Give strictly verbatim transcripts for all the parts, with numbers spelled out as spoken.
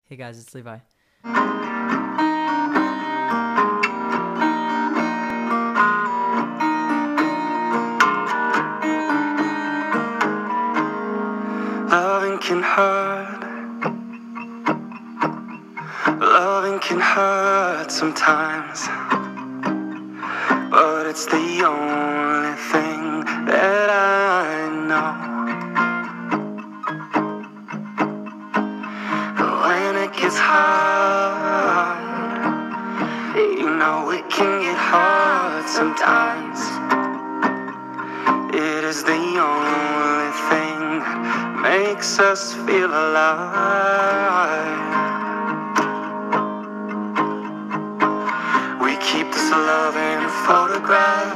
Hey guys, it's Levi. Loving can hurt. Loving can hurt sometimes, but it's the only thing that I know. When it gets hard, you know it can get hard sometimes. It is the only thing that makes us feel alive. We keep this love in a photograph.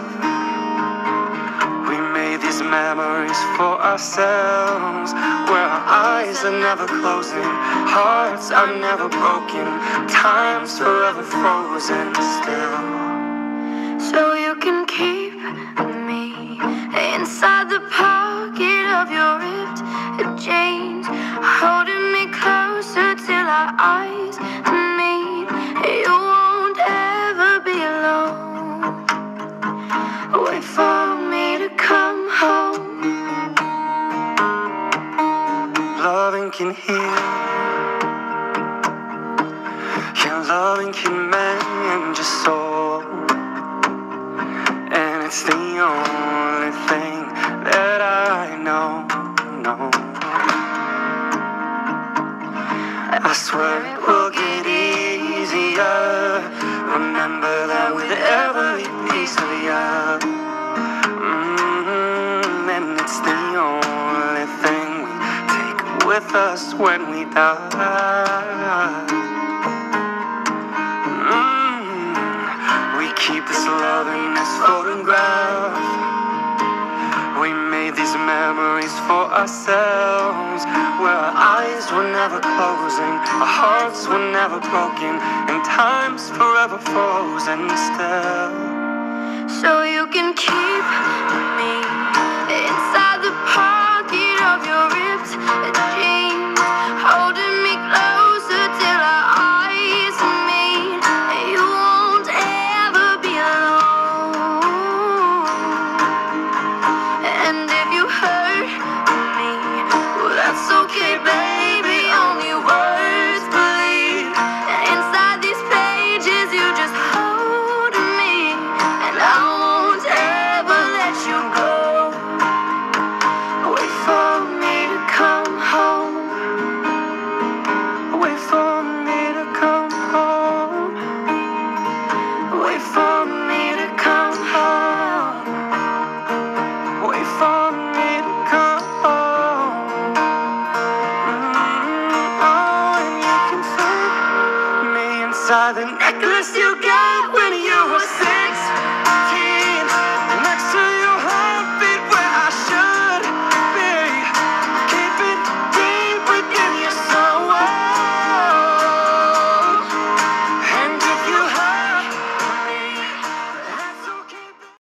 We made these memories for ourselves, where our eyes are never closing, hearts are never broken, time's forever frozen still. So you can keep me inside the pocket of your ripped jeans, holding me closer till our eyes meet. You won't ever be alone. Wait for me to come home. Loving can heal. Yeah, loving can mend your soul. And it's the only thing that I know, know. I swear it will get easier. Remember that with every piece of you. Mm-hmm. And it's the only thing we take with us when we die. Mm-hmm. We keep this love in this photograph. We made these memories for ourselves, where our eyes were never closing, our hearts were never broken, and time's forever frozen still. So you can keep me inside the pocket of your ripped jeans, holding me closer till our eyes meet. You won't ever be alone. And if you hurt me, well, that's okay, baby. Only words bleed. And inside these pages, you just hold me, and I won't ever let you go. Wait for me to come home. Wait for me to come home. Wait for me to come home. Wait for me to come home. Mm-hmm. Oh, and you can fit me inside the necklace you got when you were sixteen.